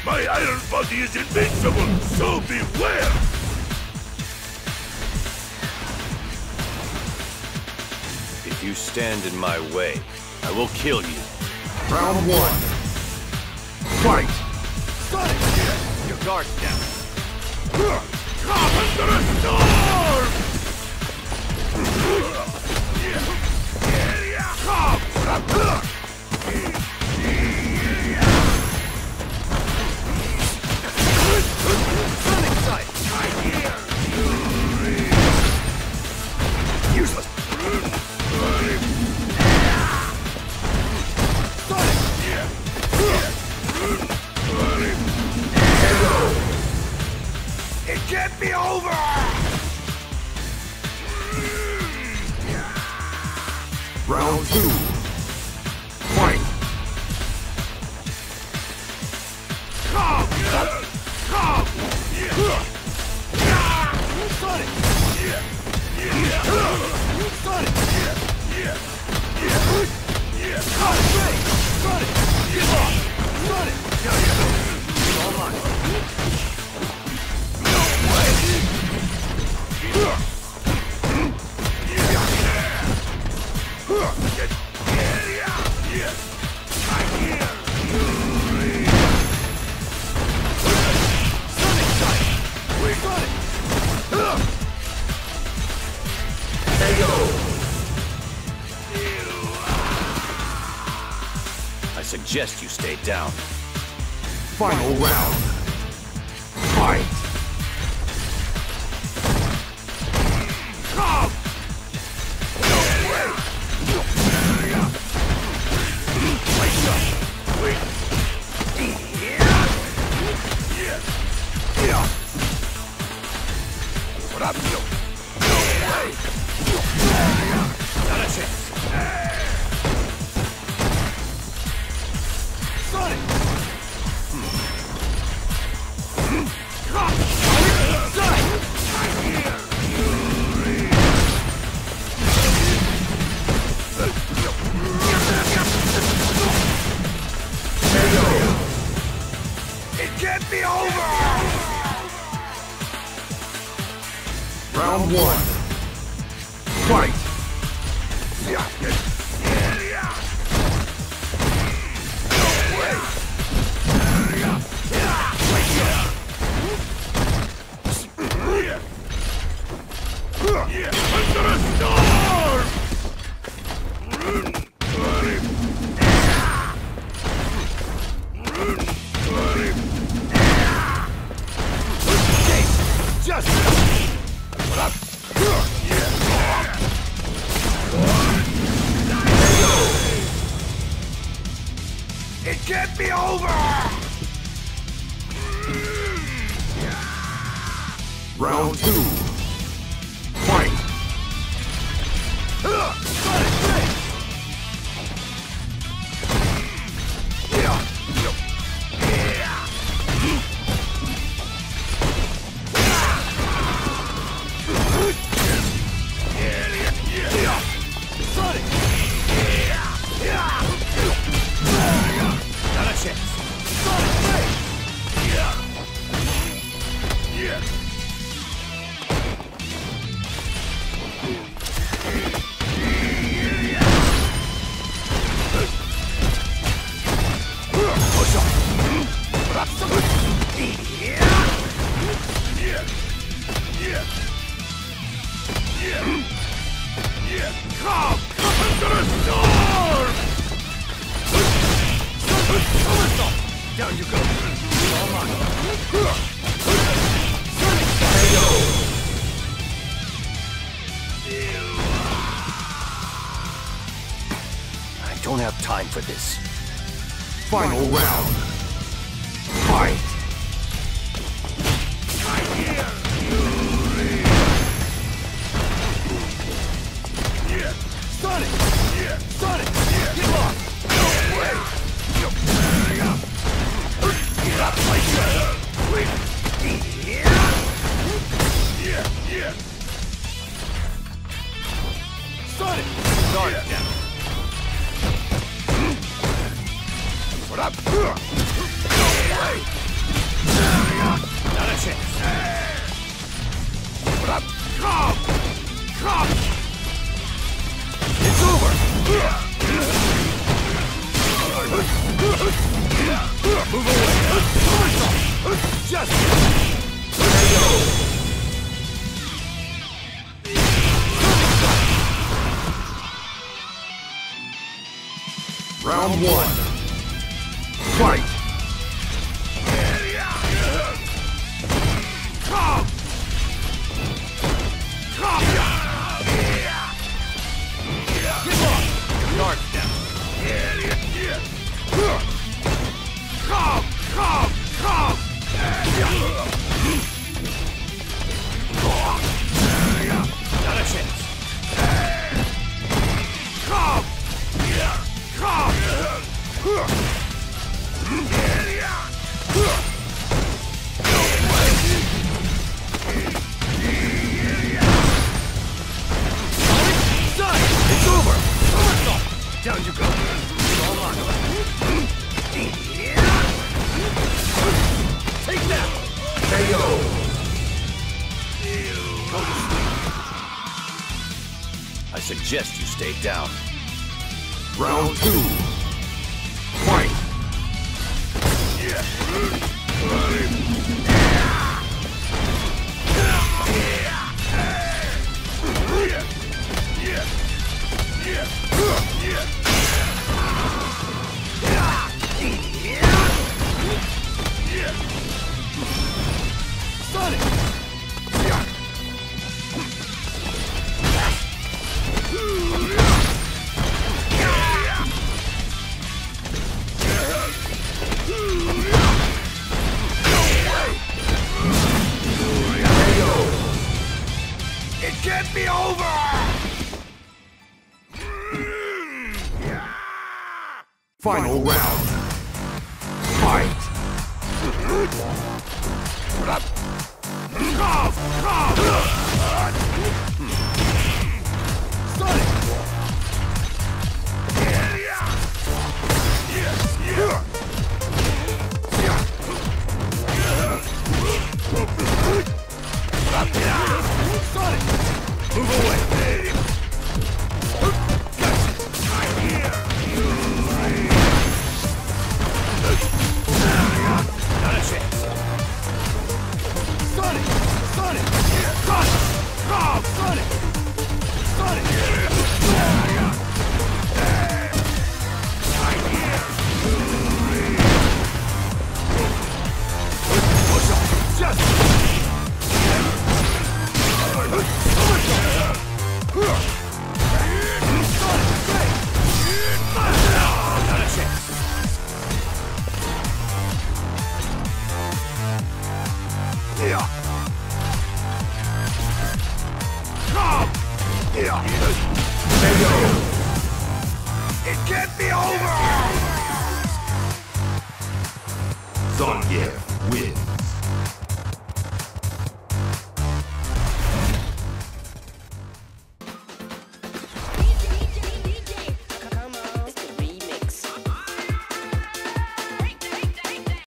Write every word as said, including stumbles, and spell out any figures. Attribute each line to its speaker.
Speaker 1: My iron body is invincible, so beware!
Speaker 2: If you stand in my way, I will kill you.
Speaker 3: Round one. Fight!
Speaker 2: Sonic! Your guard's down.
Speaker 1: Come under a storm! Come!
Speaker 2: Sonic sight!
Speaker 1: Useless! It can't be over!
Speaker 3: Round two. Fight!
Speaker 1: Come! Come!
Speaker 2: Sonic! Sonic! Sonic! Sonic! Get off! Sonic! It's all mine. I suggest you stay down.
Speaker 3: Final round. Fight!
Speaker 1: Come! What up, you?
Speaker 2: Not a chance.
Speaker 1: Sonic! It can't be over!
Speaker 3: Round one. Fight!
Speaker 1: Under a storm!
Speaker 2: Just
Speaker 1: It can't be over!
Speaker 3: Round two. Fight!
Speaker 2: not a chance.
Speaker 1: Come! Under a storm!
Speaker 2: Down you go. All mine. I don't have time for this.
Speaker 3: Final round. Fight!
Speaker 1: Sonic! Sonic! Get lost! No way! Get up my shadow! Sonic!
Speaker 2: Guard down.
Speaker 1: What up? No way!
Speaker 2: chance.
Speaker 1: Come! Come!
Speaker 2: It's over! Move away! Just...
Speaker 3: Round one. Fight!
Speaker 1: Come! Come!
Speaker 2: Get off! Guard down.
Speaker 1: Come! Come! Come!
Speaker 2: Not a chance.
Speaker 1: Come! Come!
Speaker 2: Done! It's over! Somersault! Down you go. It's all on. Take that!
Speaker 3: K O!
Speaker 2: I suggest you stay down.
Speaker 3: Round two. Fight!
Speaker 2: Sonic!
Speaker 1: It can't be over!
Speaker 3: Final round. Fight!
Speaker 1: Come! Come!
Speaker 2: Sonic! Sonic! Move away! Not a chance. Sonic! Sonic!
Speaker 1: Come! Come!
Speaker 2: Sonic! Sonic!
Speaker 1: Push up! Just...
Speaker 2: Not a chance.
Speaker 1: Yeah. Come! Yeah.
Speaker 3: K O!
Speaker 1: It can't be over!
Speaker 3: Zangief wins.